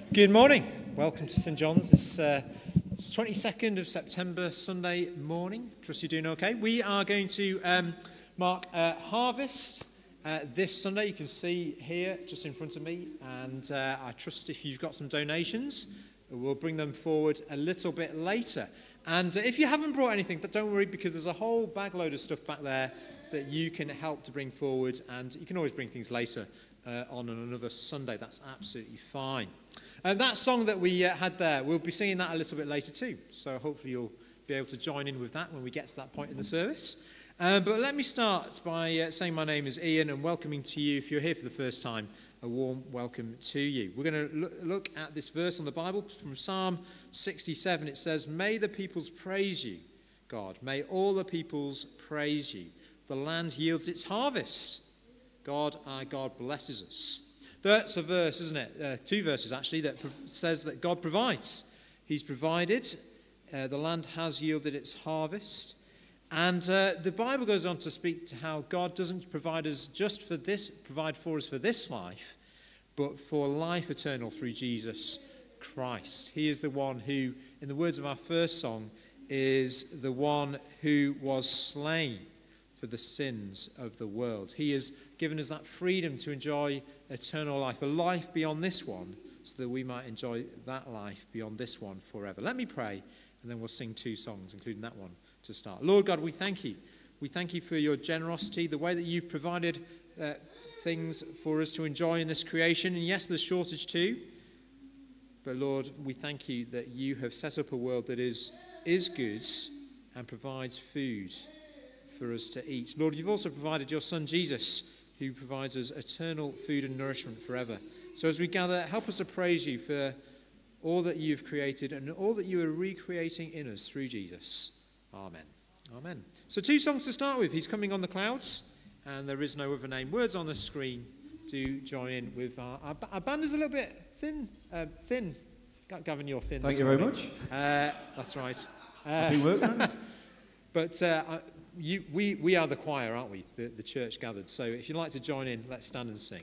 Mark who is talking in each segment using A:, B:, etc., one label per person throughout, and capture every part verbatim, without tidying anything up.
A: Good morning. Welcome to St John's. It's, uh, it's twenty-second of September, Sunday morning. Trust you're doing okay. We are going to um, mark uh, Harvest uh, this Sunday. You can see here just in front of me. And uh, I trust if you've got some donations, we'll bring them forward a little bit later. And uh, if you haven't brought anything, don't worry, because there's a whole bag load of stuff back there that you can help to bring forward. And you can always bring things later uh, on another Sunday. That's absolutely fine. Uh, that song that we uh, had there, we'll be singing that a little bit later too. So hopefully you'll be able to join in with that when we get to that point in the service. Uh, but let me start by uh, saying my name is Ian and welcoming to you, if you're here for the first time, a warm welcome to you. We're going to look, look at this verse on the Bible from Psalm sixty-seven. It says, "May the peoples praise you, God. May all the peoples praise you. The land yields its harvest. God, our God, blesses us." That's a verse, isn't it? Uh, two verses, actually, that prov- says that God provides. He's provided. Uh, the land has yielded its harvest. And uh, the Bible goes on to speak to how God doesn't provide us just for this, provide for us for this life, but for life eternal through Jesus Christ. He is the one who, in the words of our first song, is the one who was slain for the sins of the world. He has given us that freedom to enjoy eternal life, a life beyond this one, so that we might enjoy that life beyond this one forever. Let me pray, and then we'll sing two songs, including that one, to start. Lord God, we thank you. We thank you for your generosity, the way that you've provided uh, things for us to enjoy in this creation. And yes, there's shortage too. But Lord, we thank you that you have set up a world that is, is good and provides food for us to eat. Lord, you've also provided your Son Jesus, who provides us eternal food and nourishment forever. So as we gather, help us to praise you for all that you've created and all that you are recreating in us through Jesus. Amen. Amen. So two songs to start with. He's coming on the clouds, and there is no other name. Words on the screen. Do join in with our, our, our band is a little bit thin. Uh, thin. Gavin, you're thin.
B: Thank you very much.
A: Uh, that's right. Uh,
B: Happy work, man.
A: But uh, you, we, we are the choir, aren't we? The, the church gathered. So if you'd like to join in, let's stand and sing.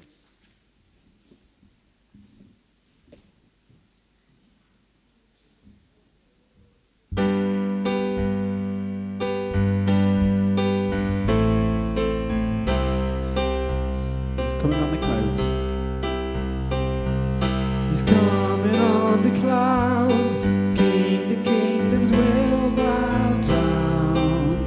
B: He's coming on the clouds. He's coming on the clouds. King the kingdoms will bow down.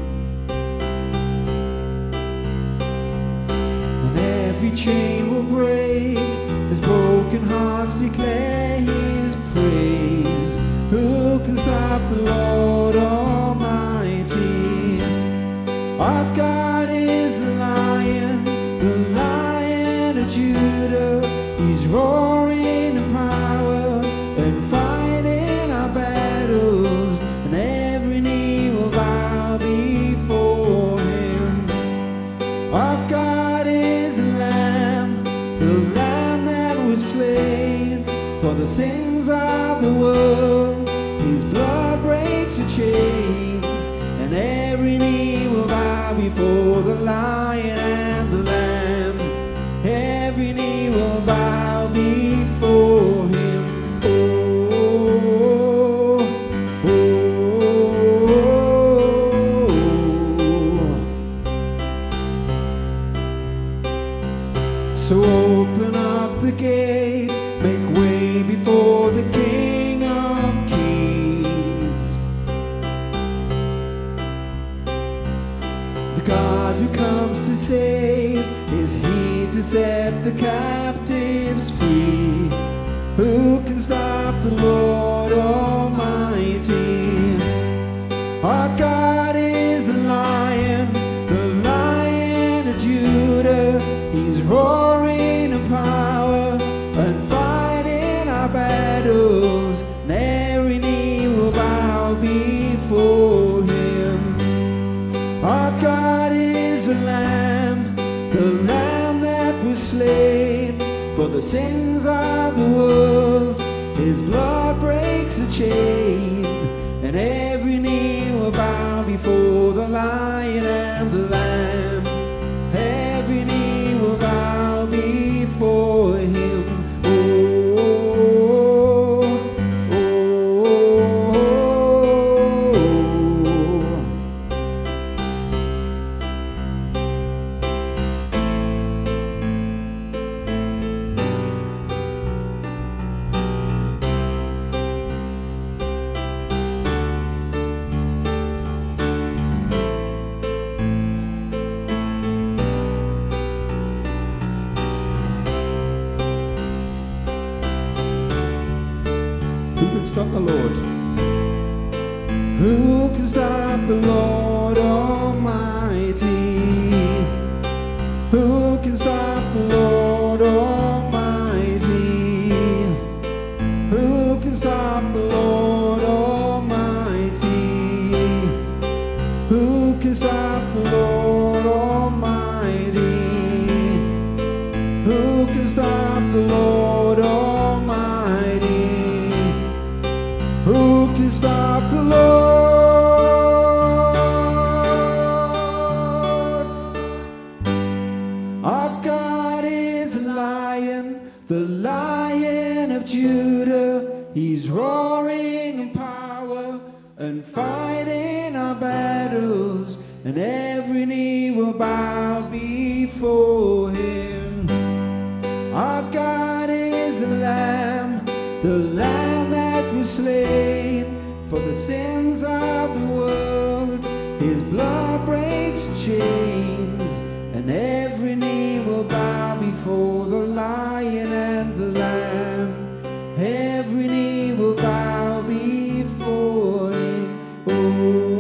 B: Every chain will break as broken hearts declare his praise. Who can stop the Lord Almighty? Our God is the Lion, the Lion of Judah. He's roaring in power and fighting our battles, and every knee will bow before him. Our God is the Lamb, the Lamb that was slain for the sins of the world. His blood breaks the chains, and every knee will bow before the Lion and the Lamb. Every knee will bow before him. Oh, oh, oh. So open up the gate, make way before the King of Kings. The God who comes to save, is he to set the captives free? Who can stop the Lord Almighty? Our God is the Lion, the Lion of Judah. He's roaring in power and fighting our battles, and every knee will bow before him. Our God is the Lamb, the Lamb that was slain for the sins of the world. His blood breaks the chain, and every knee will bow before the Lion and the Lamb. Every knee will bow before him. Oh, stop the Lord? Who can stop the Lord Almighty? Who can stop the Lord Almighty? Who can stop the Lord Almighty? Who can stop the Lord Almighty? Who can stop the Lord Almighty? Who can stop the Lord? Our God is the Lion, the Lion of Judah. He's roaring in power and fighting our battles, and every knee will bow before him. Our God is the Lamb, the Lamb that was slain for the sins of the world. His blood breaks chains, and every knee will bow before the Lion and the Lamb. Every knee will bow before him. Oh,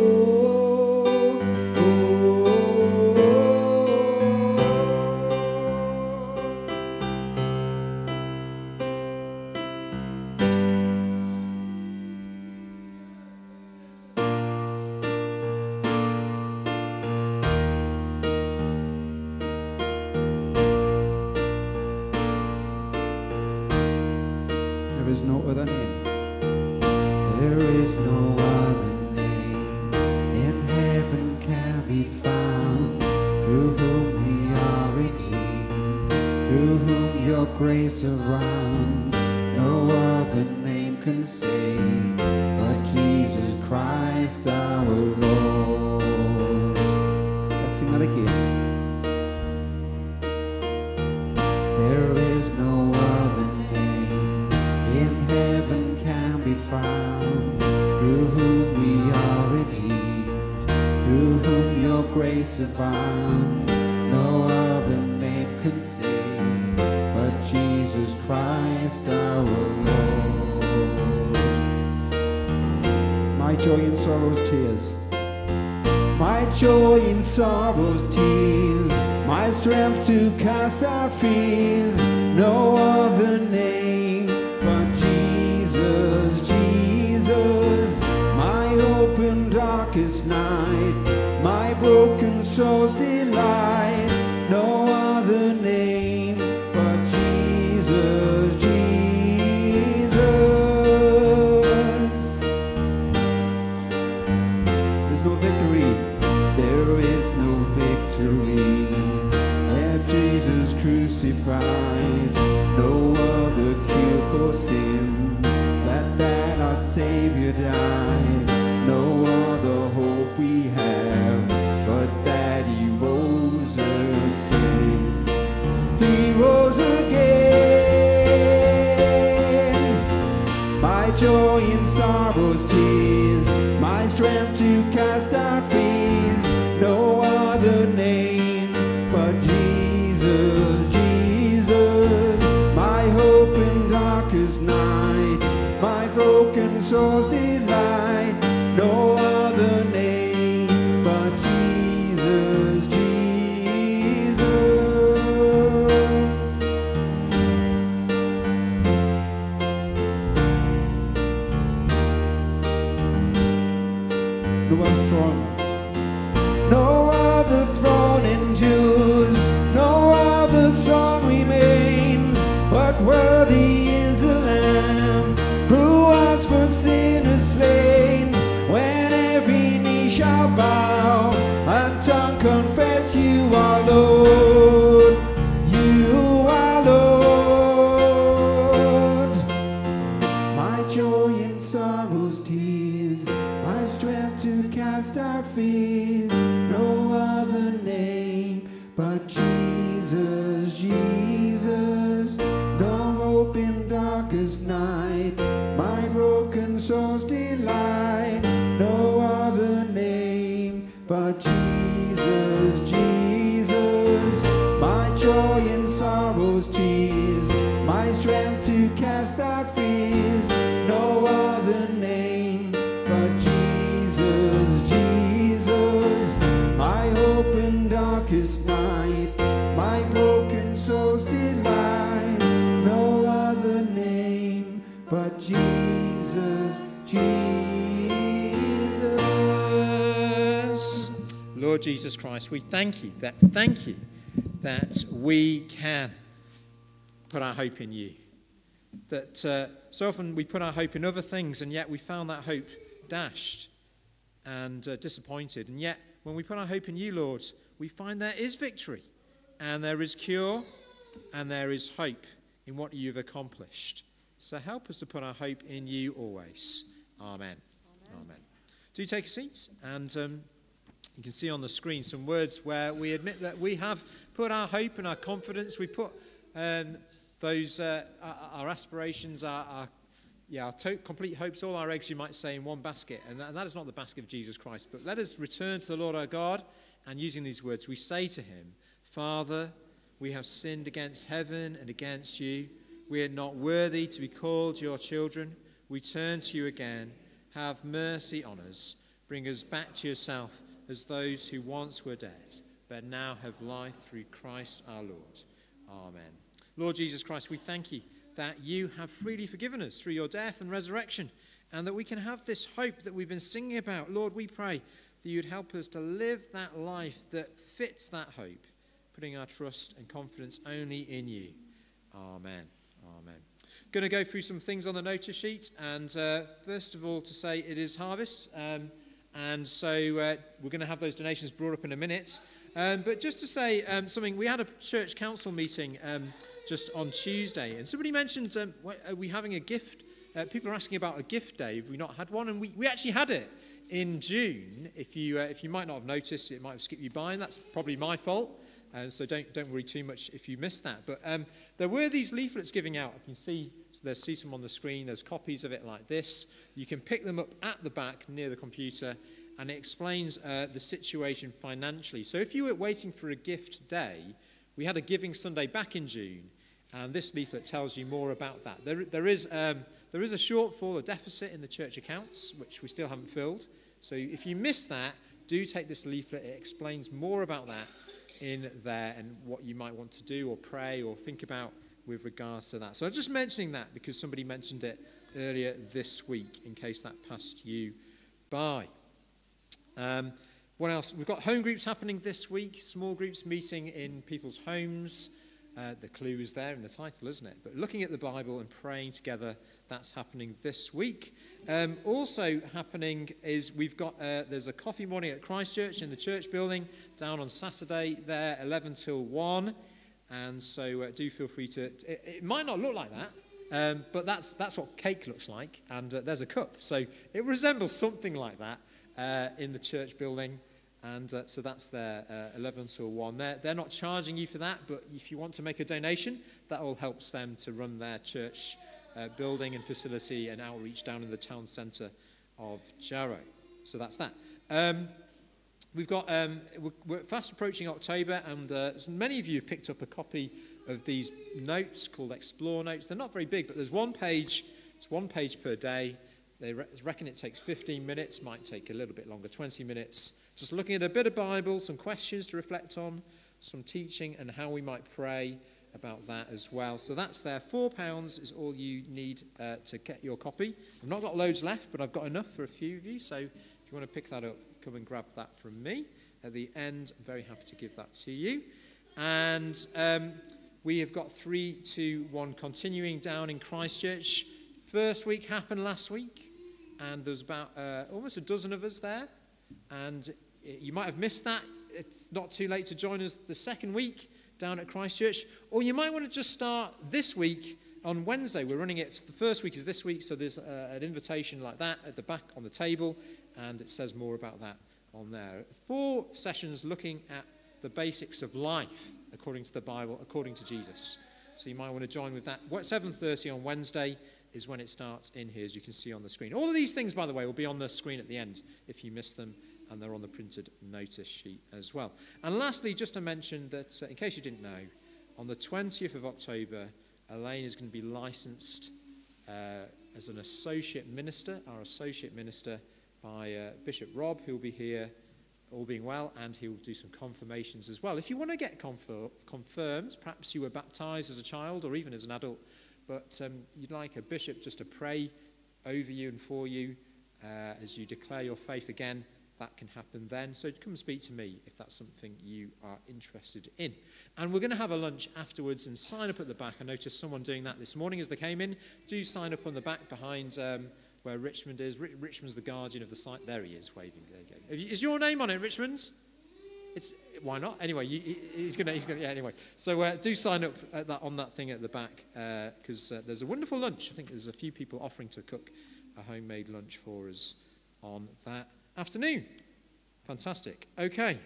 B: there is no other name. There is no other name in heaven can be found, through whom we are redeemed, through whom your grace surrounds. No other name can save but Jesus Christ our Lord. Let's sing that again. There is no other name in heaven can be found, through whom we are redeemed, through whom your grace abounds. No other name can save but Jesus Christ our Lord. My joy in sorrow's tears, my joy in sorrow's tears, my strength to cast out fears. No other name but Jesus, Jesus. My hope in darkest night, my broken soul's delight. No other name but Jesus, Jesus. There's no victory, there is no victory at Jesus crucified. No other cure for sin, that that our Savior died. No other hope we have but that he rose again. He rose again. My joy in sorrow's tears, my strength to cast out fears. No other name but Jesus, Jesus. My hope in darkest night, my broken soul's delight. No other name but Jesus, Jesus. No other throne, no other throne endures, no other song remains, but worthy is the Lamb who was for sinners slain. When every knee shall bow and tongue confess you are Lord, you are Lord. My joy in sorrow's tears, my strength to cast out fears. No other name but Jesus, Jesus. No hope in darkest night, my broken soul's delight. No other name but Jesus, Jesus. My joy in sorrow's tears, my strength to cast out fears. No other
A: Lord Jesus Christ, we thank you that thank you that we can put our hope in you. That uh, so often we put our hope in other things, and yet we found that hope dashed and uh, disappointed. And yet, when we put our hope in you, Lord, we find there is victory, and there is cure, and there is hope in what you've accomplished. So help us to put our hope in you always. Amen. Amen. Amen. Do take a seat, and um, you can see on the screen some words where we admit that we have put our hope and our confidence, we put um, those, uh, our, our aspirations, our, our yeah, our to- complete hopes, all our eggs, you might say, in one basket. And that, and that is not the basket of Jesus Christ. But let us return to the Lord our God, and using these words, we say to him, Father, we have sinned against heaven and against you. We are not worthy to be called your children. We turn to you again. Have mercy on us. Bring us back to yourself as those who once were dead, but now have life through Christ our Lord. Amen. Lord Jesus Christ, we thank you that you have freely forgiven us through your death and resurrection, and that we can have this hope that we've been singing about. Lord, we pray that you'd help us to live that life that fits that hope, putting our trust and confidence only in you. Amen. Amen. Going to go through some things on the notice sheet, and uh, first of all to say it is harvest, um, and so uh, we're going to have those donations brought up in a minute. Um, but just to say um, something, we had a church council meeting um, just on Tuesday, and somebody mentioned, um, are we having a gift? Uh, people are asking about a gift day. Have we not had one? And we, we actually had it in June. If you uh, if you might not have noticed, it might have skipped you by, and that's probably my fault. Uh, so don't don't worry too much if you missed that. But um, there were these leaflets giving out. You can see so there's see some on the screen. There's copies of it like this. You can pick them up at the back near the computer, and it explains uh, the situation financially. So if you were waiting for a gift day, we had a Giving Sunday back in June, and this leaflet tells you more about that. There, there is um, there is a shortfall, a deficit in the church accounts, which we still haven't filled. So if you missed that, do take this leaflet. It explains more about that in there and what you might want to do or pray or think about with regards to that. So I'm just mentioning that because somebody mentioned it earlier this week, in case that passed you by. Um, what else? We've got home groups happening this week, small groups meeting in people's homes. Uh, the clue is there in the title, isn't it? But looking at the Bible and praying together, that's happening this week. Um, also happening is we've got, uh, there's a coffee morning at Christchurch in the church building down on Saturday there, eleven till one. And so uh, do feel free to, it, it might not look like that, um, but that's that's what cake looks like. And uh, there's a cup. So it resembles something like that uh, in the church building. And uh, so that's their uh, eleven till one. They're, they're not charging you for that, but if you want to make a donation, that all helps them to run their church uh, building and facility and outreach down in the town centre of Jarrow. So that's that. Um, we've got, um, we're, we're fast approaching October, and uh, so many of you have picked up a copy of these notes called Explore Notes. They're not very big, but there's one page, it's one page per day. They reckon it takes fifteen minutes, might take a little bit longer, twenty minutes. Just looking at a bit of Bible, some questions to reflect on, some teaching, and how we might pray about that as well. So that's there. Four pounds is all you need uh, to get your copy. I've not got loads left, but I've got enough for a few of you. So if you want to pick that up, come and grab that from me. At the end, I'm very happy to give that to you. And um, we have got three, two, one continuing down in Christchurch. First week happened last week. And there's about uh, almost a dozen of us there. And you might have missed that. It's not too late to join us the second week down at Christchurch. Or you might want to just start this week on Wednesday. We're running it. The first week is this week, so there's uh, an invitation like that at the back on the table. And it says more about that on there. Four sessions looking at the basics of life according to the Bible, according to Jesus. So you might want to join with that. seven thirty on Wednesday is when it starts in here, as you can see on the screen. All of these things, by the way, will be on the screen at the end if you missed them, and they're on the printed notice sheet as well. And lastly, just to mention that, uh, in case you didn't know, on the twentieth of October, Elaine is going to be licensed uh, as an associate minister, our associate minister, by uh, Bishop Rob, who will be here, all being well, and he will do some confirmations as well. If you want to get confir- confirmed, perhaps you were baptised as a child or even as an adult, but um, you'd like a bishop just to pray over you and for you uh, as you declare your faith again, that can happen then. So come and speak to me if that's something you are interested in. And we're going to have a lunch afterwards and sign up at the back. I noticed someone doing that this morning as they came in. Do sign up on the back behind um, where Richmond is. R- Richmond's the guardian of the site. There he is, waving. There you go. Is your name on it, Richmond? It's why not? Anyway, you, he's gonna, he's gonna. Yeah. Anyway, so uh, do sign up at that on that thing at the back because uh, uh, there's a wonderful lunch. I think there's a few people offering to cook a homemade lunch for us on that afternoon. Fantastic. Okay.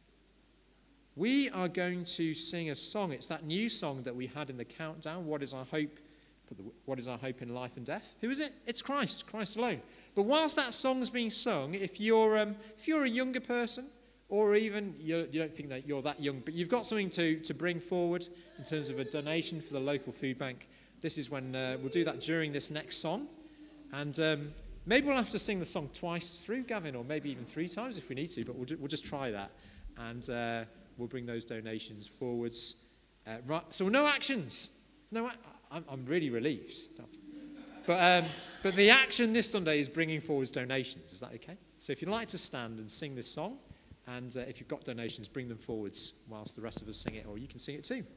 A: We are going to sing a song. It's that new song that we had in the countdown. What is our hope? What is our hope in life and death? Who is it? It's Christ. Christ alone. But whilst that song's being sung, if you're um, if you're a younger person, or even you you don't think that you're that young, but you've got something to to bring forward in terms of a donation for the local food bank, this is when uh, we'll do that during this next song, and. Um, Maybe we'll have to sing the song twice through, Gavin, or maybe even three times if we need to, but we'll, ju- we'll just try that. And uh, we'll bring those donations forwards. Uh, right, so no actions. No, I'm, I'm really relieved. But, um, but the action this Sunday is bringing forwards donations. Is that okay? So if you'd like to stand and sing this song, and uh, if you've got donations, bring them forwards whilst the rest of us sing it, or you can sing it too.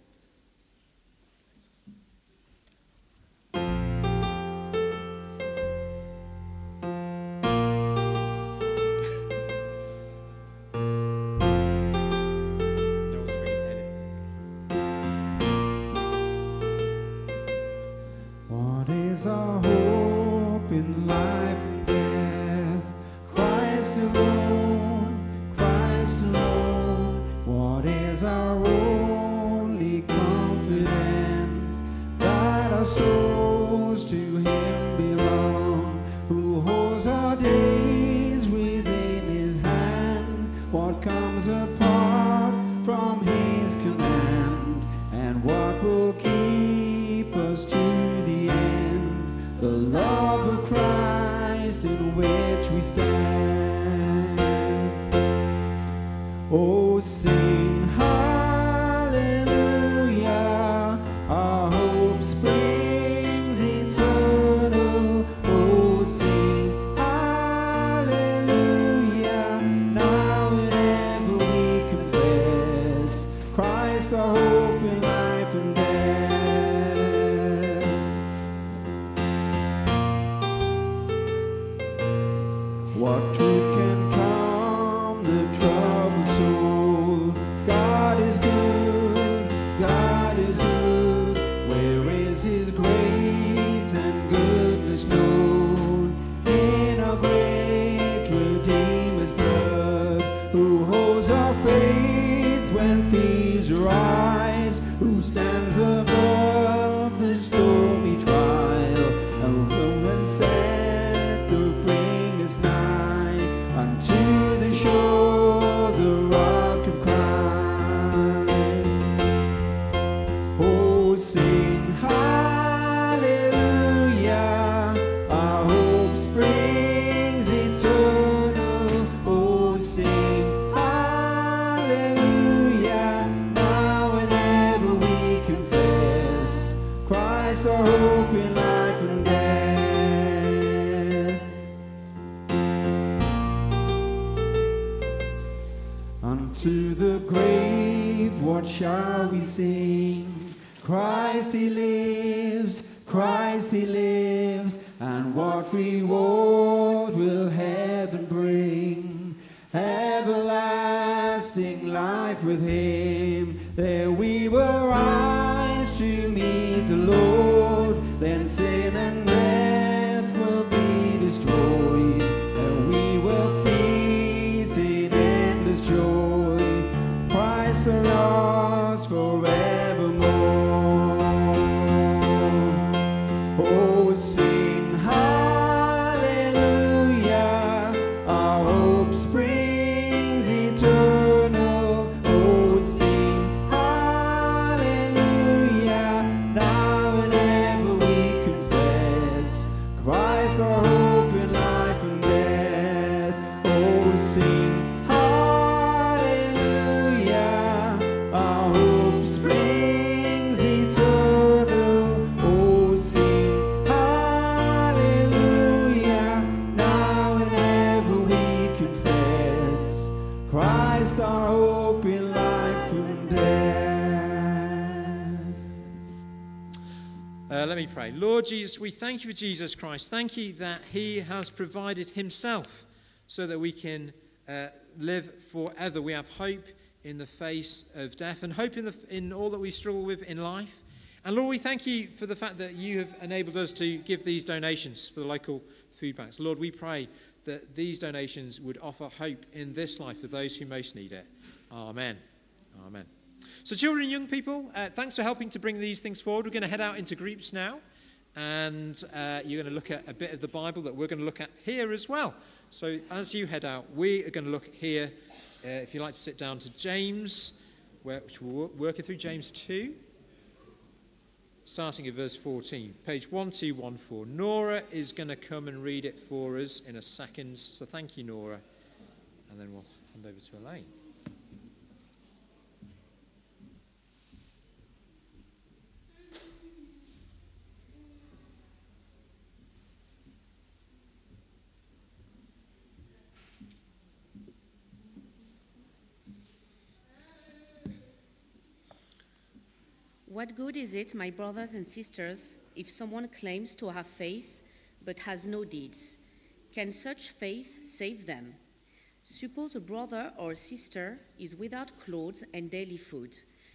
B: Our hope in life and death, Christ alone, Christ alone. What is our only confidence? That our souls to Him belong, who holds our days within His hand. What comes apart from His command, and what will keep us to the end? The love of Christ in which we stand. Oh, sing hallelujah, our hope springs eternal. Oh, sing hallelujah, now and ever we confess Christ our hope in life and death. What truth can calm the troubled soul? God is good, God is good. Where is His grace and goodness known? In our great Redeemer's blood, who holds our faith when fears arise, who stands above the stormy trial, and will and set the bringers nigh. Unto the shore, the rock of Christ. Oh, sing hallelujah, our hope springs eternal. Oh, sing hallelujah, now and ever we confess Christ our hope in life and death. Unto the grave, what shall we sing? Christ He lives, Christ He lives, and what reward will heaven bring? Everlasting life with Him, there we will rise to meet the Lord, then sin and death will be destroyed, and we will feast in endless joy. Christ the lost forevermore. Oh, sing hallelujah, our hope springs eternal. Oh, sing hallelujah, now and ever we confess Christ our hope in life and death. Oh, sing confess
A: pray. Lord Jesus, we thank you for Jesus Christ. Thank you that he has provided himself so that we can uh, live forever. We have hope in the face of death and hope in, the, in all that we struggle with in life. And Lord, we thank you for the fact that you have enabled us to give these donations for the local food banks. Lord, we pray that these donations would offer hope in this life for those who most need it. Amen. Amen. So children and young people, uh, thanks for helping to bring these things forward. We're going to head out into groups now, and uh, you're going to look at a bit of the Bible that we're going to look at here as well. So as you head out, we are going to look here, uh, if you'd like to sit down, to James, which we're working through James two, starting at verse fourteen, page one two one four. Nora is going to come and read it for us in a second, so thank you, Nora, and then we'll hand over to Elaine.
C: What good is it, my brothers and sisters, if someone claims to have faith but has no deeds? Can such faith save them? Suppose a brother or a sister is without clothes and daily food.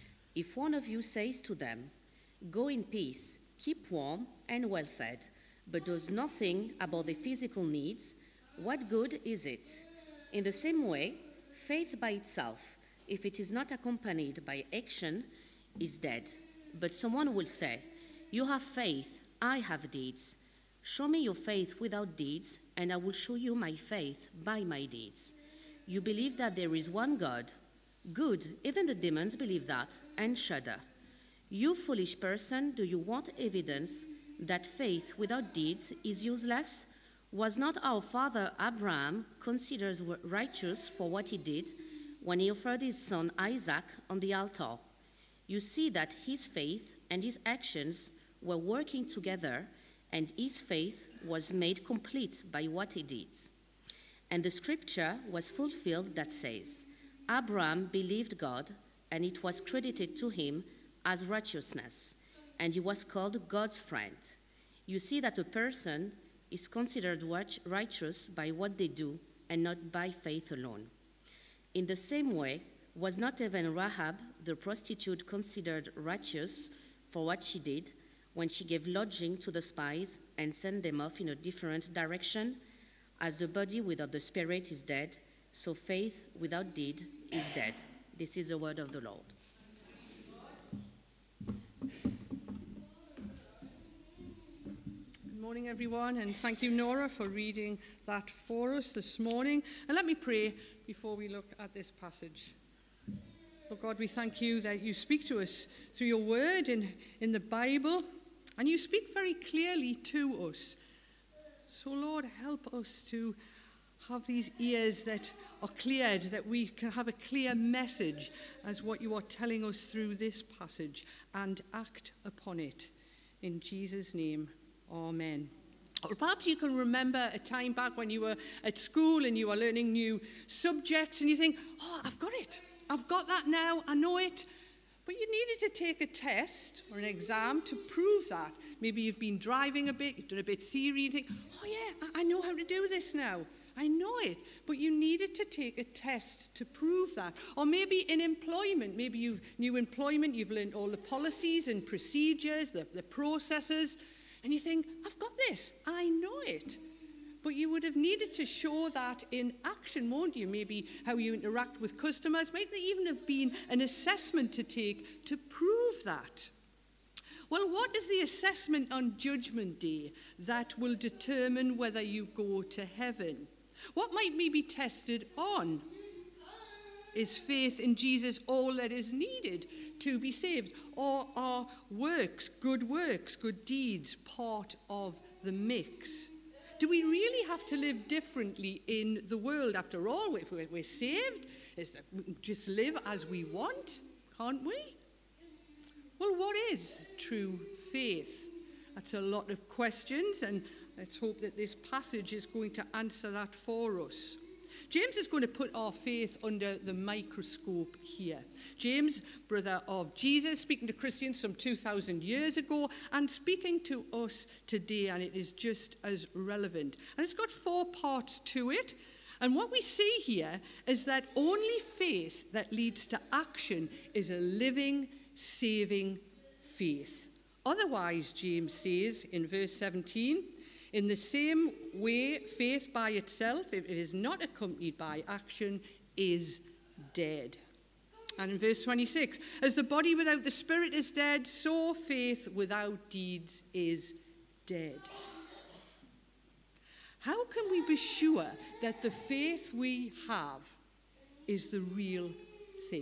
C: If one of you says to them, "Go in peace, keep warm and well fed," but does nothing about their physical needs, what good is it? In the same way, faith by itself, if it is not accompanied by action, is dead. But someone will say, "You have faith, I have deeds. Show me your faith without deeds, and I will show you my faith by my deeds. You believe that there is one God. Good, even the demons believe that and shudder. You foolish person, do you want evidence that faith without deeds is useless? Was not our father Abraham considered righteous for what he did when he offered his son Isaac on the altar? You see that his faith and his actions were working together, and his faith was made complete by what he did. And the scripture was fulfilled that says, Abraham believed God, and it was credited to him as righteousness, and he was called God's friend. You see that a person is considered righteous by what they do and not by faith alone. In the same way, was not even Rahab, the prostitute, considered righteous for what she did when she gave lodging to the spies and sent them off in a different direction? As the body without the spirit is dead, so faith without deed is dead. This is the word of the Lord.
D: Good morning, everyone, and thank you, Nora, for reading that for us this morning. And let me pray before we look at this passage. Lord God, we thank you that you speak to us through your word in, in the Bible, and you speak very clearly to us. So, Lord, help us to have these ears that are cleared, that we can have a clear message as what you are telling us through this passage, and act upon it. In Jesus' name, amen. Or perhaps you can remember a time back when you were at school and you were learning new subjects, and you think, oh, I've got it. I've got that now, I know it. But you needed to take a test or an exam to prove that. Maybe you've been driving a bit, you've done a bit of theory, you think, oh yeah, I know how to do this now. I know it. But you needed to take a test to prove that. Or maybe in employment, maybe you've new employment, you've learned all the policies and procedures, the, the processes, and you think, I've got this, I know it. But you would have needed to show that in action, won't you? Maybe how you interact with customers. Might there even have been an assessment to take to prove that? Well, what is the assessment on Judgment Day that will determine whether you go to heaven? What might we be tested on? Is faith in Jesus all that is needed to be saved? Or are works, good works, good deeds, part of the mix? Do we really have to live differently in the world? After all, if we're saved, is that we can just live as we want, can't we? Well, what is true faith? That's a lot of questions, and let's hope that this passage is going to answer that for us. James is going to put our faith under the microscope here. James, brother of Jesus, speaking to Christians some two thousand years ago and speaking to us today, and it is just as relevant. And it's got four parts to it. And what we see here is that only faith that leads to action is a living, saving faith. Otherwise, James says in verse seventeen, in the same way, faith by itself, if it is not accompanied by action, is dead. And in verse twenty-six, as the body without the spirit is dead, so faith without deeds is dead. How can we be sure that the faith we have is the real thing?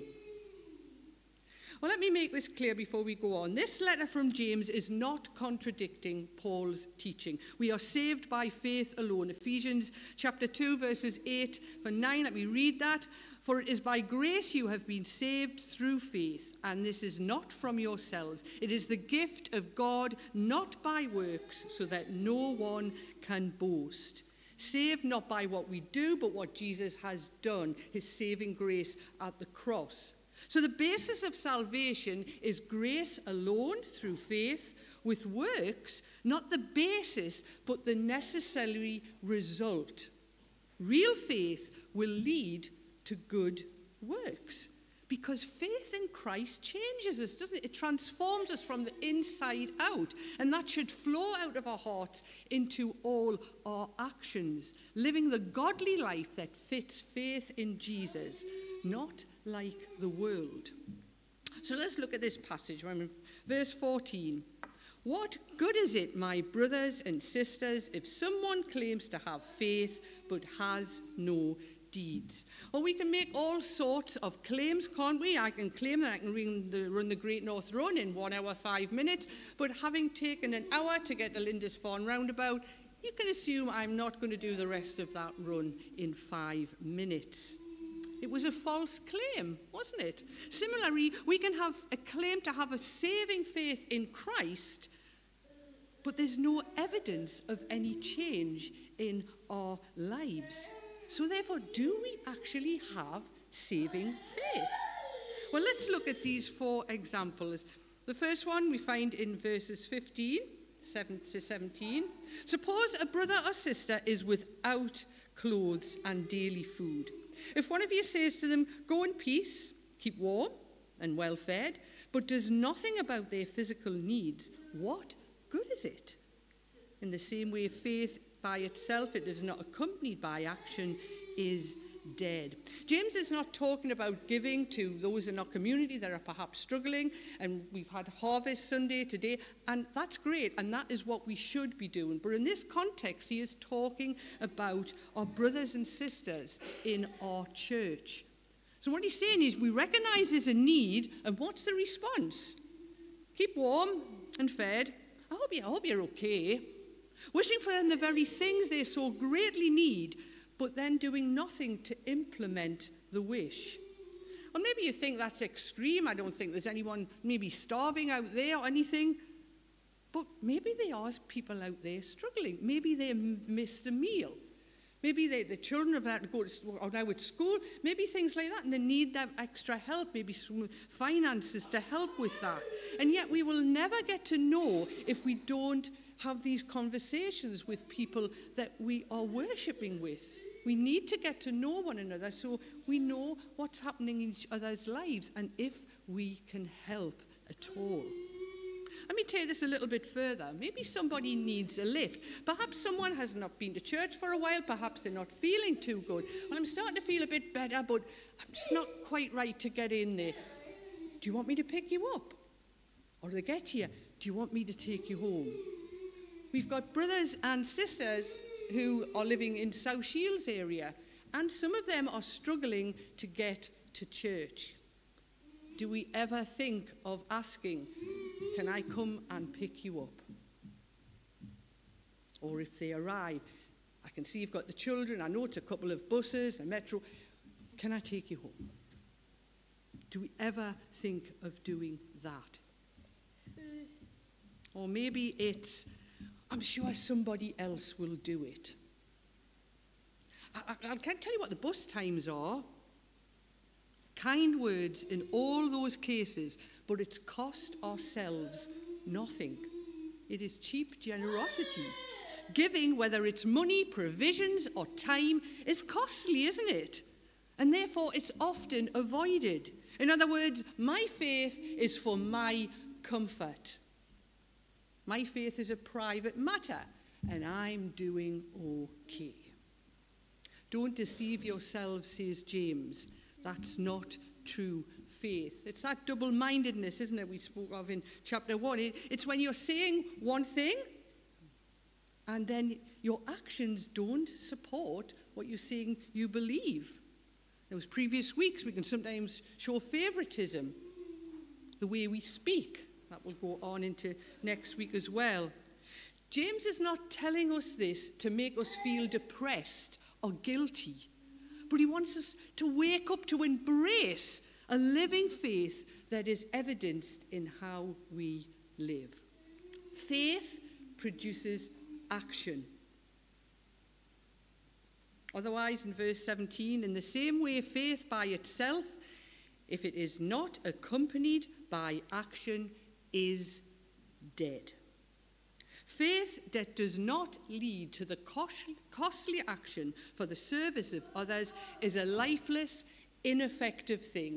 D: Well, let me make this clear before we go on. This letter from James is not contradicting Paul's teaching. We are saved by faith alone. Ephesians chapter two, verses eight and nine. Let me read that. For it is by grace you have been saved through faith, and this is not from yourselves. It is the gift of God, not by works, so that no one can boast. Saved not by what we do, but what Jesus has done, his saving grace at the cross. So the basis of salvation is grace alone through faith, with works not the basis, but the necessary result. Real faith will lead to good works, because faith in Christ changes us, doesn't it? It transforms us from the inside out, and that should flow out of our hearts into all our actions, living the godly life that fits faith in Jesus, not like the world. So let's look at this passage. I'm in verse fourteen. What good is it, my brothers and sisters, if someone claims to have faith but has no deeds? Well, we can make all sorts of claims, can't we? I can claim that I can run the, run the Great North Run in one hour, five minutes, but having taken an hour to get to Lindisfarne roundabout, you can assume I'm not going to do the rest of that run in five minutes. It was a false claim, wasn't it? Similarly, we can have a claim to have a saving faith in Christ, but there's no evidence of any change in our lives. So therefore, do we actually have saving faith? Well, let's look at these four examples. The first one we find in verses fifteen, seven to seventeen. Suppose a brother or sister is without clothes and daily food. If one of you says to them, go in peace, keep warm and well fed, but does nothing about their physical needs, what good is it? In the same way, faith by itself, it is not accompanied by action, is dead. James is not talking about giving to those in our community that are perhaps struggling, and we've had Harvest Sunday today, and that's great, and that is what we should be doing. But in this context, he is talking about our brothers and sisters in our church. So what he's saying is we recognize there's a need, and what's the response? Keep warm and fed. I hope, you, I hope you're okay. Wishing for them the very things they so greatly need, but then doing nothing to implement the wish. Well, maybe you think that's extreme. I don't think there's anyone maybe starving out there or anything. But maybe there are people out there struggling. Maybe they missed a meal. Maybe they, the children have had to go to or now at school. Maybe things like that, and they need that extra help, maybe some finances to help with that. And yet we will never get to know if we don't have these conversations with people that we are worshipping with. We need to get to know one another so we know what's happening in each other's lives and if we can help at all. Let me take this a little bit further. Maybe somebody needs a lift. Perhaps someone has not been to church for a while. Perhaps they're not feeling too good. Well, I'm starting to feel a bit better, but I'm just not quite right to get in there. Do you want me to pick you up? Or to get here, do you want me to take you home? We've got brothers and sisters who are living in South Shields area, and some of them are struggling to get to church. Do we ever think of asking, can I come and pick you up? Or if they arrive, I can see you've got the children, I know it's a couple of buses, a metro, can I take you home? Do we ever think of doing that? Or maybe it's, I'm sure somebody else will do it. I, I can't tell you what the bus times are. Kind words in all those cases, but it's cost ourselves nothing. It is cheap generosity. Giving, whether it's money, provisions, or time, is costly, isn't it? And therefore, it's often avoided. In other words, my faith is for my comfort. My faith is a private matter, and I'm doing okay. Don't deceive yourselves, says James. That's not true faith. It's that double-mindedness, isn't it, we spoke of in chapter one. It, it's when you're saying one thing, and then your actions don't support what you're saying you believe. Those previous weeks, we can sometimes show favoritism, the way we speak. That will go on into next week as well. James is not telling us this to make us feel depressed or guilty, but he wants us to wake up to embrace a living faith that is evidenced in how we live. Faith produces action. Otherwise, in verse seventeen, in the same way, faith by itself, if it is not accompanied by action, is dead. Faith that does not lead to the costly action for the service of others is a lifeless, ineffective thing.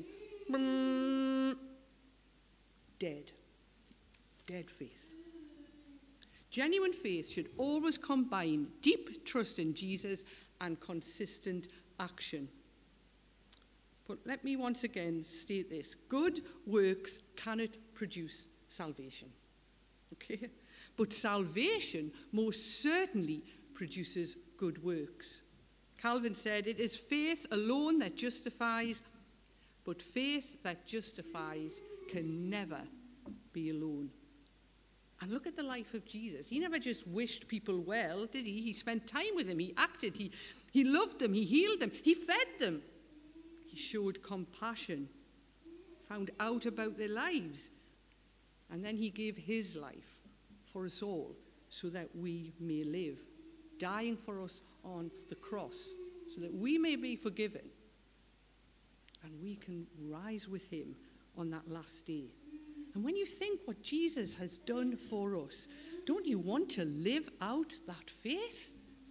D: Dead. Dead faith. Genuine faith should always combine deep trust in Jesus and consistent action. But let me once again state this. Good works cannot produce salvation. Okay? But salvation most certainly produces good works. Calvin said, it is faith alone that justifies, but faith that justifies can never be alone. And look at the life of Jesus. He never just wished people well, did he? He spent time with them. He acted. He, he loved them. He healed them. He fed them. He showed compassion, found out about their lives. And then he gave his life for us all so that we may live, dying for us on the cross so that we may be forgiven and we can rise with him on that last day. And when you think what Jesus has done for us, don't you want to live out that faith?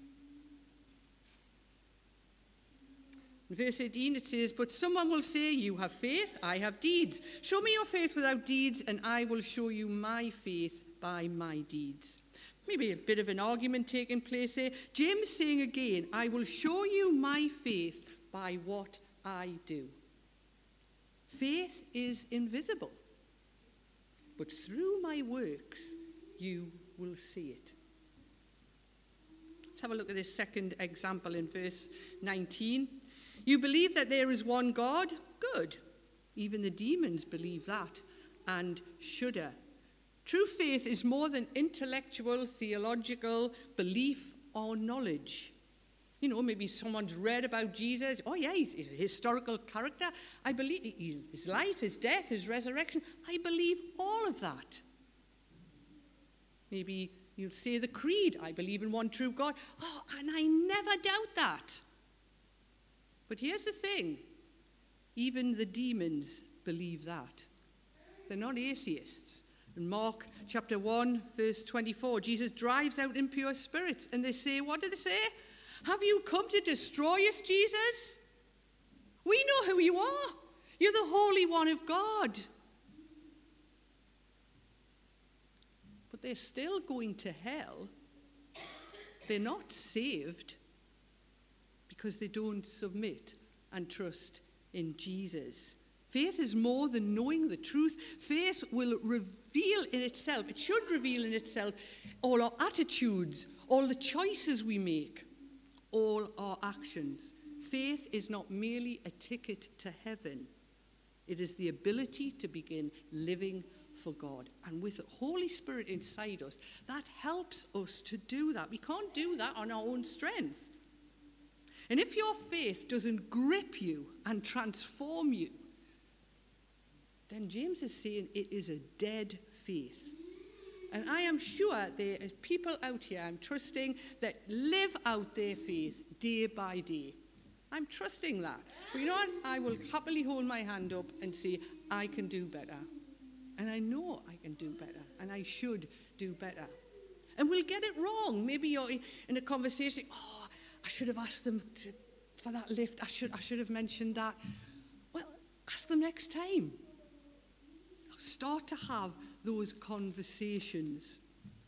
D: In verse eighteen it says, but someone will say, you have faith, I have deeds. Show me your faith without deeds, and I will show you my faith by my deeds. Maybe a bit of an argument taking place here. James saying again, I will show you my faith by what I do. Faith is invisible, but through my works you will see it. Let's have a look at this second example in verse nineteen. You believe that there is one God? Good. Even the demons believe that and shudder. True faith is more than intellectual, theological belief or knowledge. You know, maybe someone's read about Jesus. Oh, yeah, he's, he's a historical character. I believe his life, his death, his resurrection. I believe all of that. Maybe you'll say the creed. I believe in one true God. Oh, and I never doubt that. But here's the thing. Even the demons believe that. They're not atheists. In Mark chapter one, verse twenty-four, Jesus drives out impure spirits. And they say, what do they say? Have you come to destroy us, Jesus? We know who you are. You're the Holy One of God. But they're still going to hell. They're not saved because they don't submit and trust in Jesus. Faith is more than knowing the truth. Faith will reveal in itself, it should reveal in itself, all our attitudes, all the choices we make, all our actions. Faith is not merely a ticket to heaven. It is the ability to begin living for God. And with the Holy Spirit inside us, that helps us to do that. We can't do that on our own strength. And if your faith doesn't grip you and transform you, then James is saying it is a dead faith. And I am sure there are people out here, I'm trusting, that live out their faith day by day. I'm trusting that. But you know what? I will happily hold my hand up and say, I can do better. And I know I can do better. And I should do better. And we'll get it wrong. Maybe you're in a conversation, oh, I should have asked them to, for that lift. I should, I should have mentioned that. Well, ask them next time. Start to have those conversations.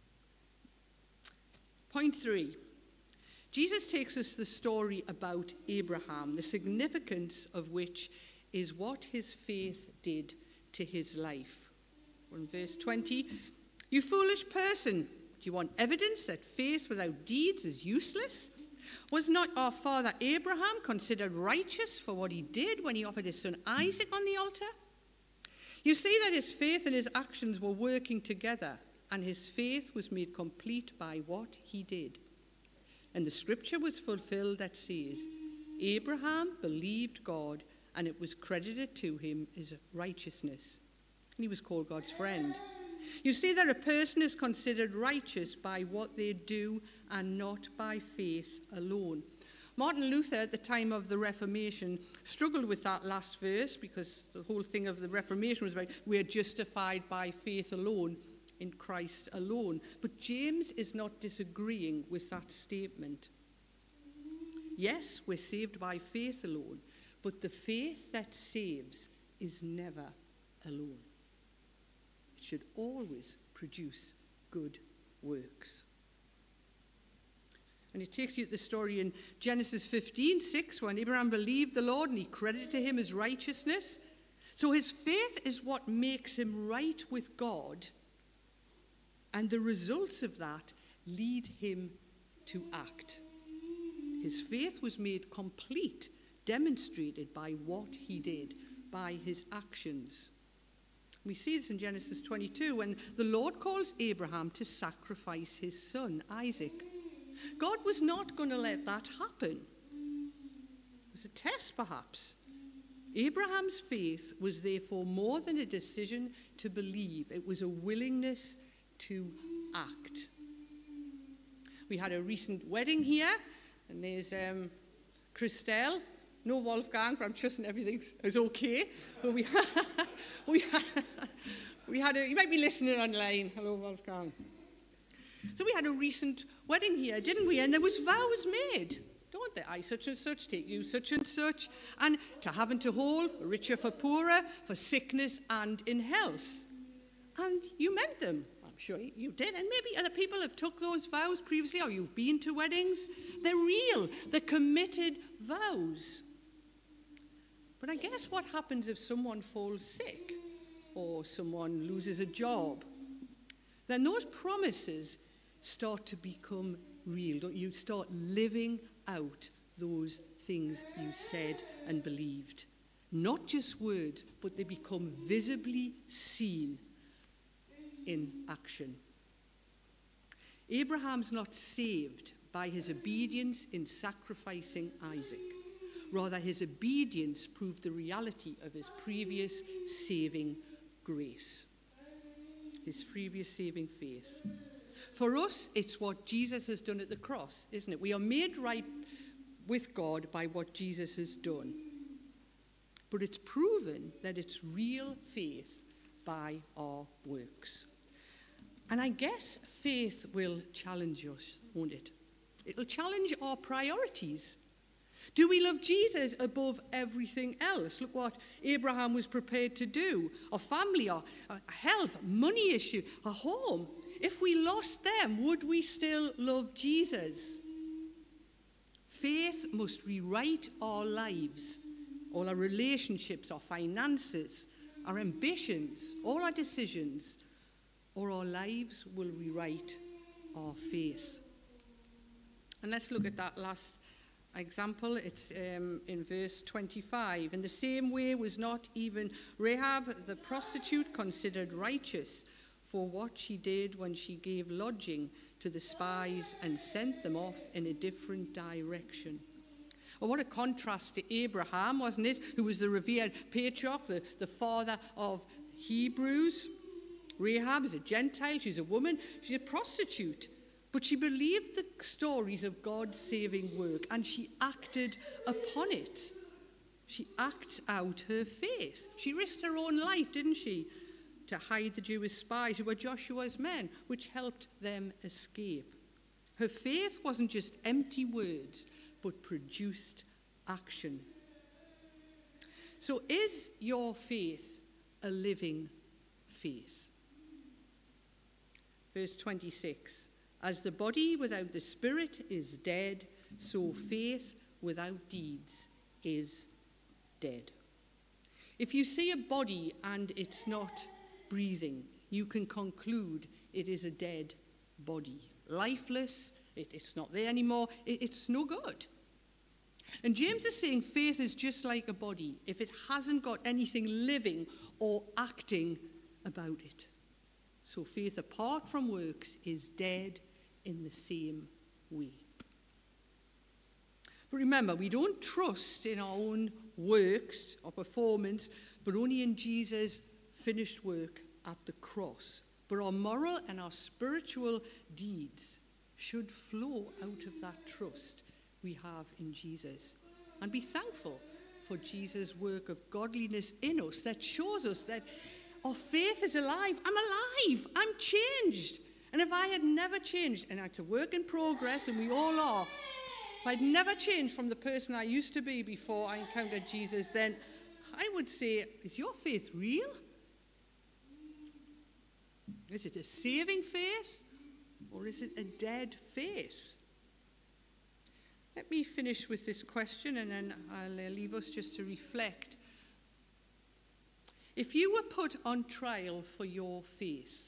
D: Point three. Jesus takes us the story about Abraham, the significance of which is what his faith did to his life. In verse twenty, you foolish person, do you want evidence that faith without deeds is useless? Was not our father Abraham considered righteous for what he did when he offered his son Isaac on the altar? You see that his faith and his actions were working together, and his faith was made complete by what he did. And the scripture was fulfilled that says, Abraham believed God, and it was credited to him as righteousness. And he was called God's friend. You see that a person is considered righteous by what they do and not by faith alone. Martin Luther, at the time of the Reformation, struggled with that last verse because the whole thing of the Reformation was about we are justified by faith alone, in Christ alone. But James is not disagreeing with that statement. Yes, we're saved by faith alone, but the faith that saves is never alone. It should always produce good works. And it takes you to the story in Genesis fifteen six, when Abraham believed the Lord and he credited to him his righteousness. So his faith is what makes him right with God, and the results of that lead him to act. His faith was made complete, demonstrated by what he did, by his actions. We see this in Genesis twenty-two, when the Lord calls Abraham to sacrifice his son, Isaac. God was not going to let that happen. It was a test, perhaps. Abraham's faith was therefore more than a decision to believe. It was a willingness to act. We had a recent wedding here, and there's um, Christelle. No Wolfgang, but I'm trusting everything is okay. But we, we, had, we had a, you might be listening online. Hello, Wolfgang. So we had a recent wedding here, didn't we? And there was vows made, don't there? I such and such, take you such and such, and to have and to hold, for richer, for poorer, for sickness and in health. And you meant them. I'm sure you did. And maybe other people have took those vows previously, or you've been to weddings. They're real. They're committed vows. But I guess what happens if someone falls sick or someone loses a job? Then those promises start to become real. Don't you start living out those things you said and believed. Not just words, but they become visibly seen in action. Abraham's not saved by his obedience in sacrificing Isaac. Rather, his obedience proved the reality of his previous saving grace. His previous saving faith. For us, it's what Jesus has done at the cross, isn't it? We are made right with God by what Jesus has done. But it's proven that it's real faith by our works. And I guess faith will challenge us, won't it? It'll challenge our priorities. Do we love Jesus above everything else? Look what Abraham was prepared to do. Our family, our, our health, money issue, our home. If we lost them, would we still love Jesus? Faith must rewrite our lives, all our relationships, our finances, our ambitions, all our decisions, or our lives will rewrite our faith. And let's look at that last example. It's um, in verse twenty-five. In the same way was not even Rahab the prostitute considered righteous for what she did when she gave lodging to the spies and sent them off in a different direction. Well, what a contrast to Abraham, wasn't it? Who was the revered patriarch, the, the father of Hebrews. Rahab is a Gentile, she's a woman, she's a prostitute. But she believed the stories of God's saving work and she acted upon it. She acted out her faith. She risked her own life, didn't she, to hide the Jewish spies who were Joshua's men, which helped them escape. Her faith wasn't just empty words, but produced action. So is your faith a living faith? Verse twenty-six. As the body without the spirit is dead, so faith without deeds is dead. If you see a body and it's not breathing, you can conclude it is a dead body. Lifeless, it, it's not there anymore, it, it's no good. And James is saying faith is just like a body if it hasn't got anything living or acting about it. So faith apart from works is dead in the same way. But remember, we don't trust in our own works or performance, but only in Jesus' finished work at the cross. But our moral and our spiritual deeds should flow out of that trust we have in Jesus. And be thankful for Jesus' work of godliness in us that shows us that our faith is alive. I'm alive. I'm changed. And if I had never changed, and it's a work in progress, and we all are, if I'd never changed from the person I used to be before I encountered Jesus, then I would say, is your faith real? Is it a saving faith, or is it a dead faith? Let me finish with this question, and then I'll leave us just to reflect. If you were put on trial for your faith,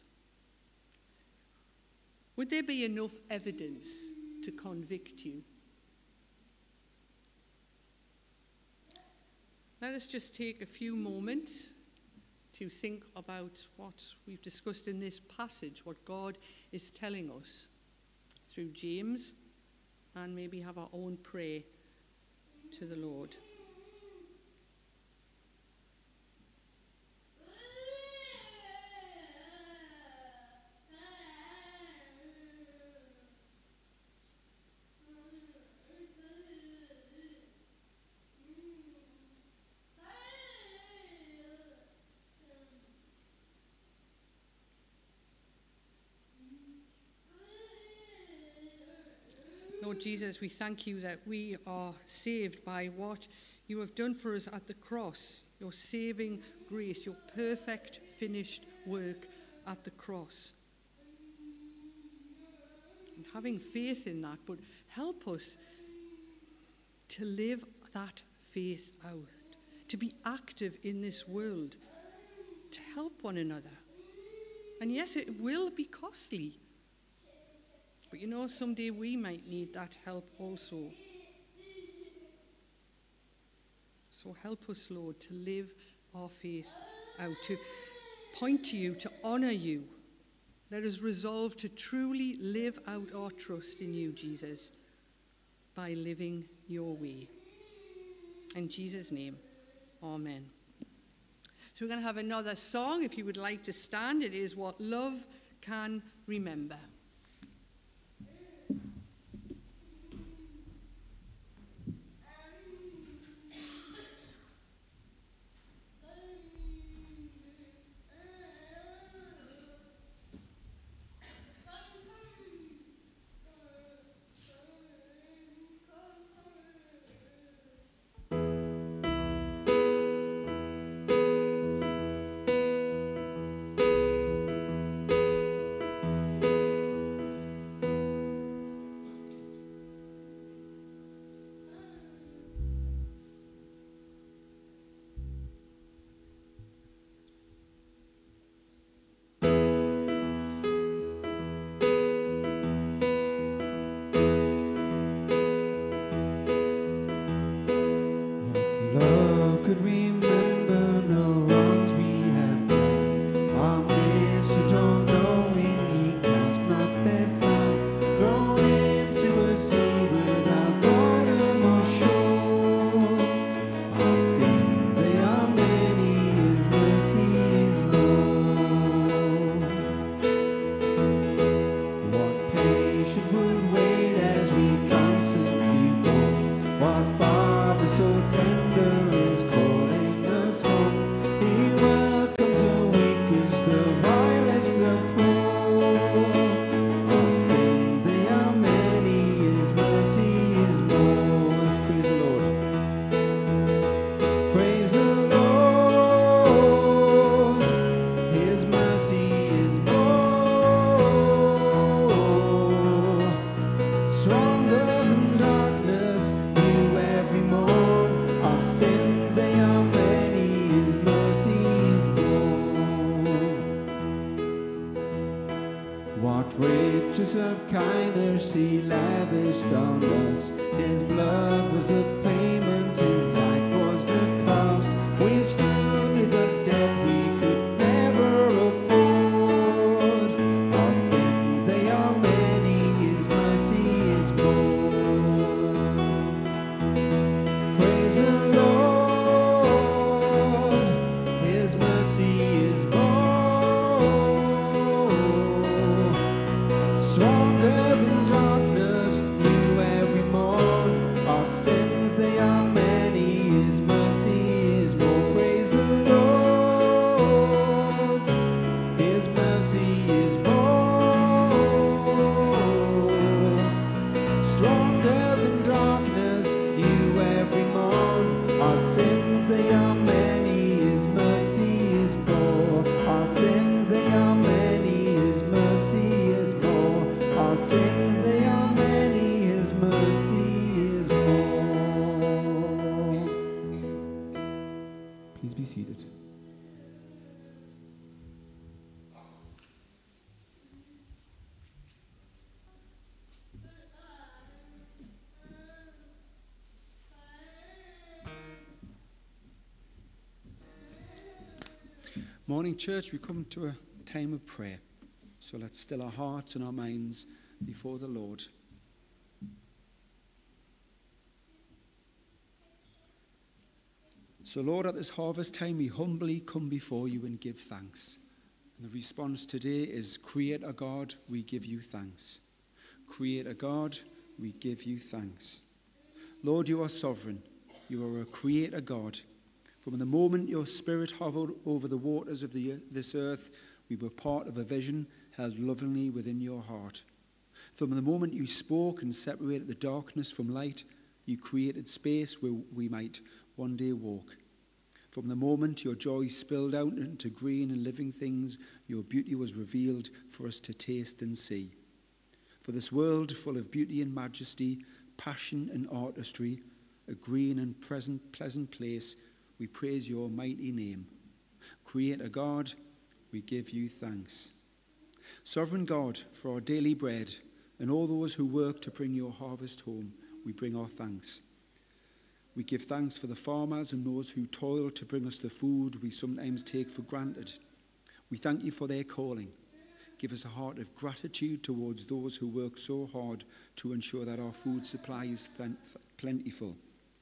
D: would there be enough evidence to convict you? Let us just take a few moments to think about what we've discussed in this passage, what God is telling us through James, and maybe have our own prayer to the Lord. Lord Jesus, we thank you that we are saved by what you have done for us at the cross, your saving grace, your perfect finished work at the cross. And having faith in that, but help us to live that faith out, to be active in this world, to help one another. And yes, it will be costly. But you know, someday we might need that help also. So help us, Lord, to live our faith out, to point to you, to honor you. Let us resolve to truly live out our trust in you, Jesus, by living your way. In Jesus' name, amen. So we're going to have another song. If you would like to stand, it is What Love Can Remember.
B: Mercy is more. lavished on us. His blood was the payment, his life was the cost. We stood with a debt we could never afford. Our sins, they are many, his mercy is more. Praise the Lord, his mercy is more. Stronger than darkness, new every morn. Our sins, they are many, his mercy is more. Praise the Lord, his mercy is more. Stronger than darkness, new every morn. Our sins, they are many, his mercy is more. Our sins, they are many, his mercy is more. Our sins, they are many, his mercy is more. Please be seated. Morning, church. We come to a time of prayer. So let's still our hearts and our minds before the Lord. So, Lord, at this harvest time, we humbly come before you and give thanks. And the response today is, Creator God, we give you thanks. Creator God, we give you thanks. Lord, you are sovereign. You are a creator God. From the moment your spirit hovered over the waters of the, this earth, we were part of a vision held lovingly within your heart. From the moment you spoke and separated the darkness from light, you created space where we might one day walk. From the moment your joy spilled out into green and living things, your beauty was revealed for us to taste and see. For this world full of beauty and majesty, passion and artistry, a green and present, pleasant place, we praise your mighty name. Creator God, we give you thanks. Sovereign God, for our daily bread and all those who work to bring your harvest home, we bring our thanks. We give thanks for the farmers and those who toil to bring us the food we sometimes take for granted. We thank you for their calling. Give us a heart of gratitude towards those who work so hard to ensure that our food supply is plentiful.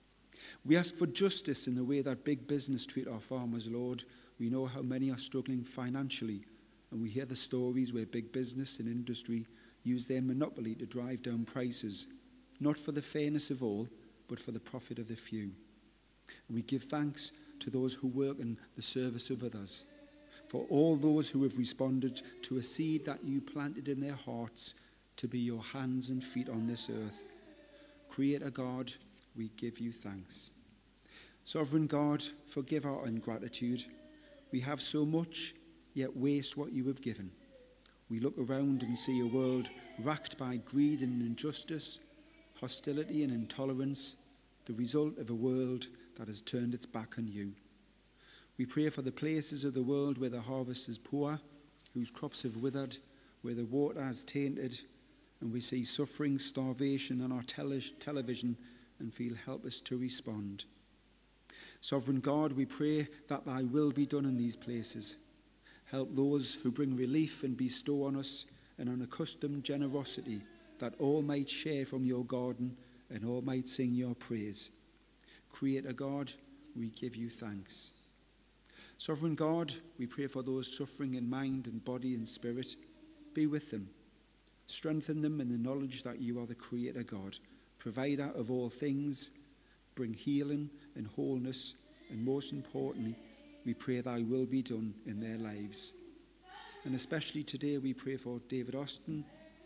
B: We ask for justice in the way that big business treat our farmers, Lord. We know how many are struggling financially, and we hear the stories where big business and industry use their monopoly to drive down prices, not for the fairness of all, but for the profit of the few. And we give thanks to those who work in the service of others, for all those who have responded to a seed that you planted in their hearts to be your hands and feet on this earth. Creator God, we give you thanks. Sovereign God, forgive our ingratitude. We have so much, yet waste what you have given. We look around and see a world racked by greed and injustice, hostility and intolerance, the result of a world that has turned its back on you. We pray for the places of the world where the harvest is poor, whose crops have withered, where the water has tainted, and we see suffering, starvation on our tele- television and feel helpless to respond. Sovereign God, we pray that thy will be done in these places. Help those who bring relief and bestow on us an unaccustomed generosity, that all might share from your garden and all might sing your praise. Creator God, we give you thanks. Sovereign God, we pray for those suffering in mind and body and spirit. Be with them. Strengthen them in the knowledge that you are the Creator God, provider of all things. Bring healing and wholeness, and most importantly, we pray thy will be done in their lives. And especially today we pray for David Austin.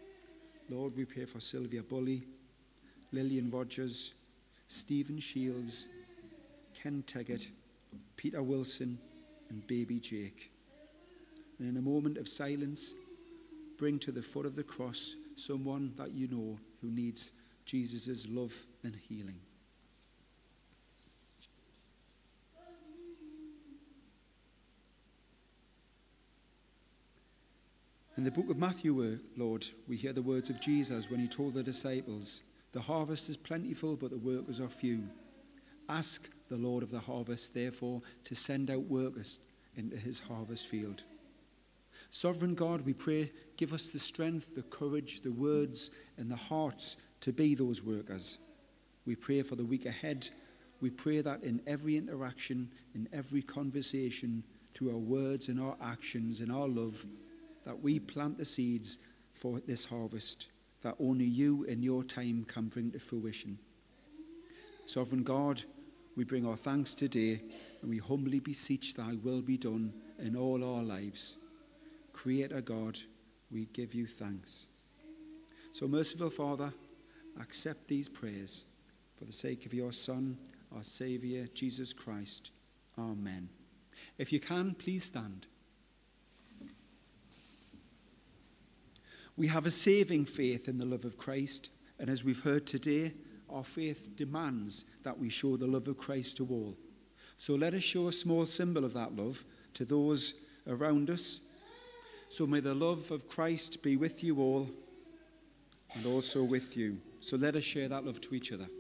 B: Lord, we pray for Sylvia Bully, Lillian Rogers, Stephen Shields, Ken Teggett, Peter Wilson, and baby Jake. And in a moment of silence, bring to the foot of the cross someone that you know who needs Jesus' love and healing. In the book of Matthew, Lord, we hear the words of Jesus when he told the disciples, The harvest is plentiful, but the workers are few. Ask the Lord of the harvest, therefore, to send out workers into his harvest field. Sovereign God, we pray, give us the strength, the courage, the words, and the hearts to be those workers. We pray for the week ahead. We pray that in every interaction, in every conversation, through our words and our actions and our love, that we plant the seeds for this harvest that only you in your time can bring to fruition. Sovereign God, we bring our thanks today, and we humbly beseech thy will be done in all our lives. Creator God, we give you thanks. So, merciful Father, accept these prayers for the sake of your Son, our Saviour, Jesus Christ. Amen. If you can, please stand. We have a saving faith in the love of Christ, and as we've heard today, our faith demands that we show the love of Christ to all. So let us show a small symbol of that love to those around us. So may the love of Christ be with you all and also with you. So let us share that love to each other.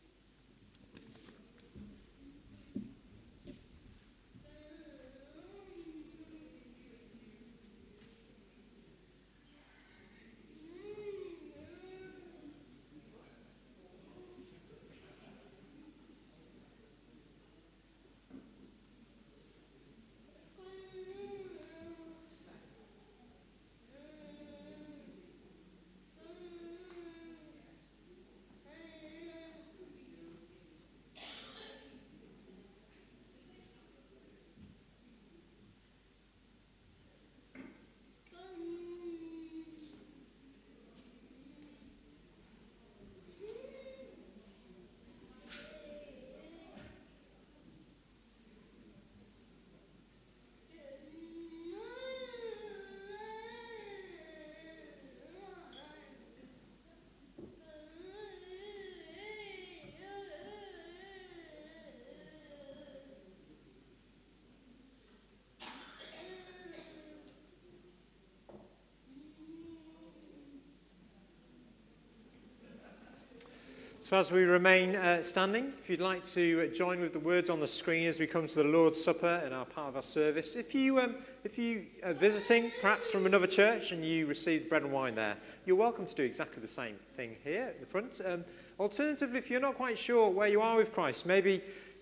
A: So as we remain uh, standing, if you'd like to uh, join with the words on the screen as we come to the Lord's Supper in our part of our service. If you um, if you are visiting, perhaps from another church, and you receive bread and wine there, you're welcome to do exactly the same thing here at the front. Um, alternatively, if you're not quite sure where you are with Christ, maybe,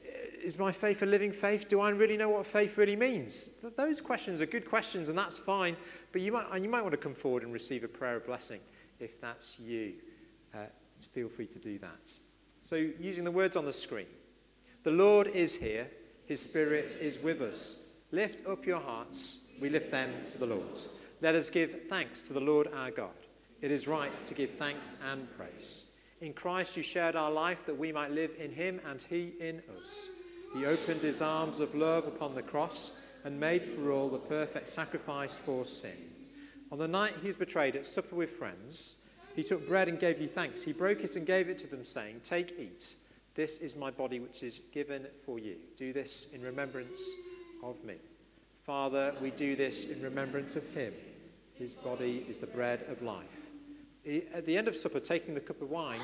A: is my faith a living faith? Do I really know what faith really means? Those questions are good questions, and that's fine, but you might, you might want to come forward and receive a prayer of blessing if that's you. Uh, Feel free to do that. So, using the words on the screen. The Lord is here. His Spirit is with us. Lift up your hearts. We lift them to the Lord. Let us give thanks to the Lord our God. It is right to give thanks and praise. In Christ you shared our life that we might live in him and he in us. He opened his arms of love upon the cross and made for all the perfect sacrifice for sin. On the night he was betrayed at supper with friends, he took bread and gave you thanks. He broke it and gave it to them, saying, "Take, eat. This is my body which is given for you. Do this in remembrance of me." Father, we do this in remembrance of him. His body is the bread of life. He, at the end of supper, taking the cup of wine,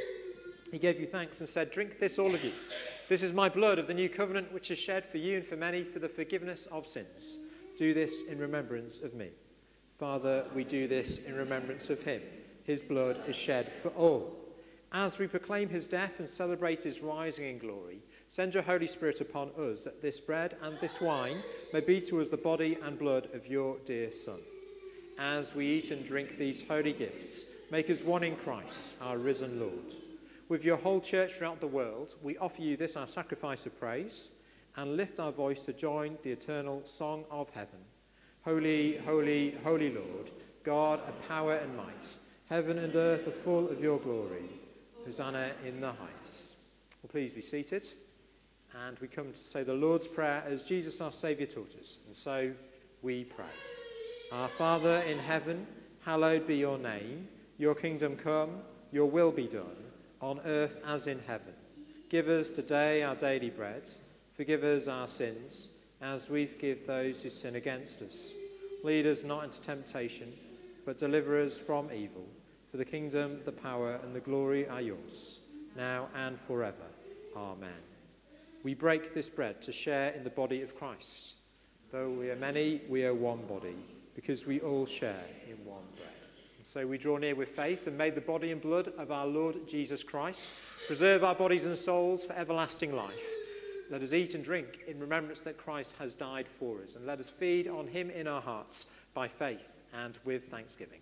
A: he gave you thanks and said, "Drink this, all of you. This is my blood of the new covenant, which is shed for you and for many for the forgiveness of sins. Do this in remembrance of me." Father, we do this in remembrance of him. His blood is shed for all. As we proclaim his death and celebrate his rising in glory, send your Holy Spirit upon us, that this bread and this wine may be to us the body and blood of your dear Son. As we eat and drink these holy gifts, make us one in Christ, our risen Lord. With your whole church throughout the world, we offer you this our sacrifice of praise and lift our voice to join the eternal song of heaven. Holy, holy, holy Lord, God of power and might, heaven and earth are full of your glory. Hosanna in the highest. Well, please be seated. And we come to say the Lord's Prayer as Jesus our Saviour taught us. And so we pray. Our Father in heaven, hallowed be your name. Your kingdom come, your will be done, on earth as in heaven. Give us today our daily bread. Forgive us our sins, as we forgive those who sin against us. Lead us not into temptation, but deliver us from evil.
E: For the kingdom, the power, and the glory are yours, now and forever. Amen. We break this bread to share in the body of Christ. Though we are many, we are one body, because we all share in one bread. And so we draw near with faith, and may the body and blood of our Lord Jesus Christ preserve our bodies and souls for everlasting life. Let us eat and drink in remembrance that Christ has died for us, and let us feed on him in our hearts by faith and with thanksgiving.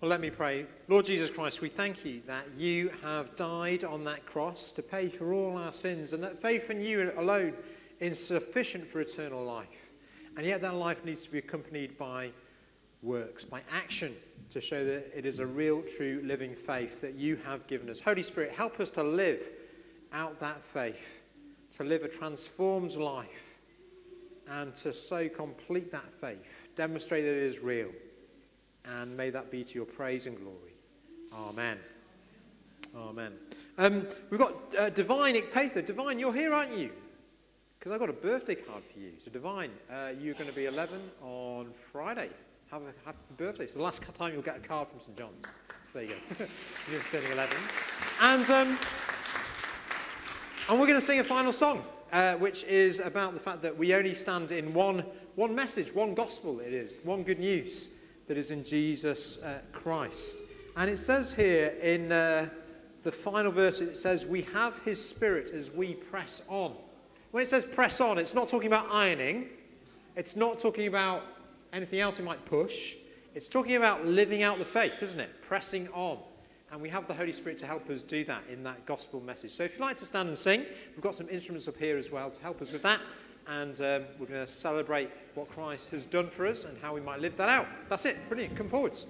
E: Well, let me pray. Lord Jesus Christ, we thank you that you have died on that cross to pay for all our sins, and that faith in you alone is sufficient for eternal life. And yet that life needs to be accompanied by works, by action, to show that it is a real, true, living faith that you have given us. Holy Spirit, help us to live out that faith, to live a transformed life, and to so complete that faith, demonstrate that it is real. And may that be to your praise and glory. Amen. Amen. Um, we've got uh, Divine Ikpatha. Divine, you're here, aren't you? Because I've got a birthday card for you. So Divine, uh, you're going to be eleven on Friday. Have a happy birthday. It's the last time you'll get a card from Saint John's. So there you go. You're turning eleven. And, um, and we're going to sing a final song, uh, which is about the fact that we only stand in one, one message, one gospel it is, one good news. That is in Jesus uh, Christ. And it says here in uh, the final verse, it says, we have his spirit as we press on. When it says press on, it's not talking about ironing. It's not talking about anything else we might push. It's talking about living out the faith, isn't it? Pressing on. And we have the Holy Spirit to help us do that in that gospel message. So if you'd like to stand and sing, we've got some instruments up here as well to help us with that. And um, we're going to celebrate what Christ has done for us and how we might live that out. That's it. Brilliant. Come forwards.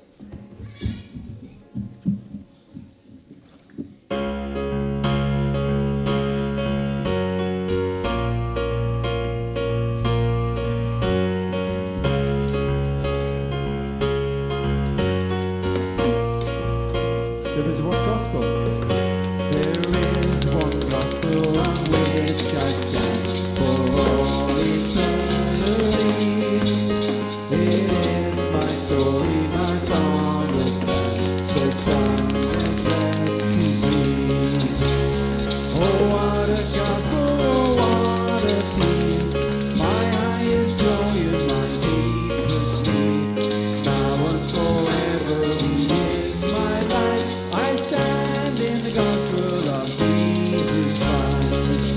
B: There is one gospel. There is one gospel on which I stand for all eternity. It is my story, my father's plan, the Son has rescued me. Oh, what a gospel, oh, what a peace. My eye is joyous, my deepest need. Now and forever he is my life. I stand in the gospel of Jesus Christ.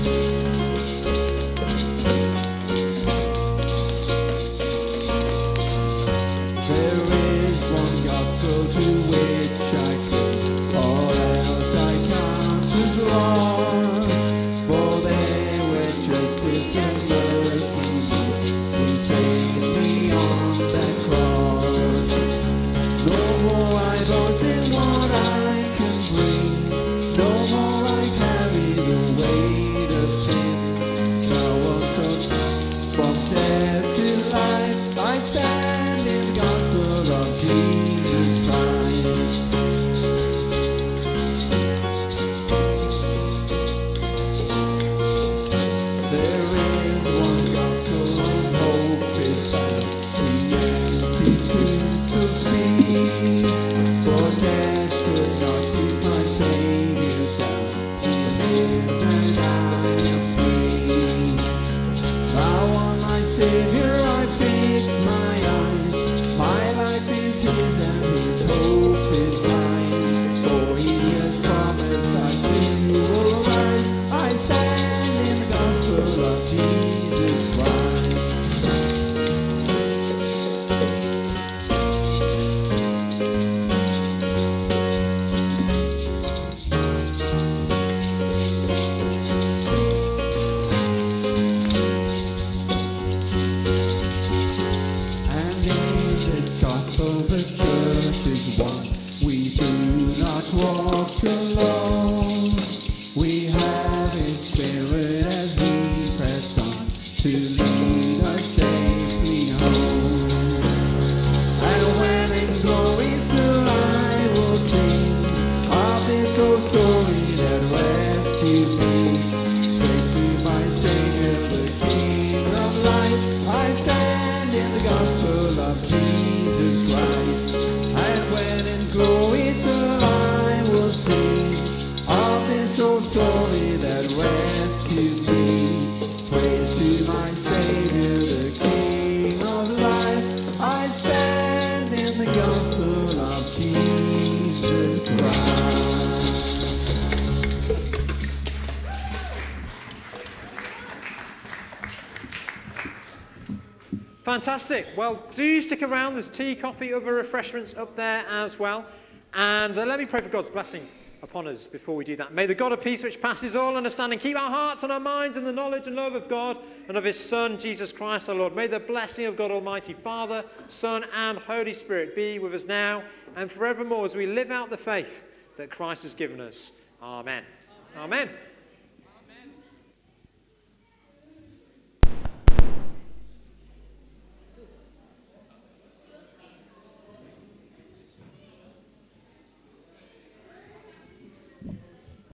B: There is one gospel to which I cling, all else I count as lost. For there where justice and mercy meet, he saved me on that cross. No more I boast in what I can bring, no more I carry the weight of sin. Now I'm touched from death to life, I stand in the gospel of Jesus Christ. There is one gospel and hope is found, the empty tombs could speak, for death could not keep my Savior down. He lives and I am free. Now on my Savior I fix my eyes. My life is his and his hope is mine. For he has promised I too will rise. I stand in the gospel of Jesus Christ. And in this gospel the church is one. We do not walk alone. We have his spirit as we press on to lead us safely home. And when in glory still I will sing of this old story that rescued me. Thank you, my Savior, the King of life. I stand in the gospel of Jesus Christ. And when in glory still I will sing
E: Fantastic. Well, do stick around. There's tea, coffee, other refreshments up there as well. And uh, let me pray for God's blessing upon us before we do that. May the God of peace, which passes all understanding, keep our hearts and our minds in the knowledge and love of God and of his Son, Jesus Christ our Lord. May the blessing of God Almighty, Father, Son, and Holy Spirit be with us now and forevermore as we live out the faith that Christ has given us. Amen. Amen. Amen.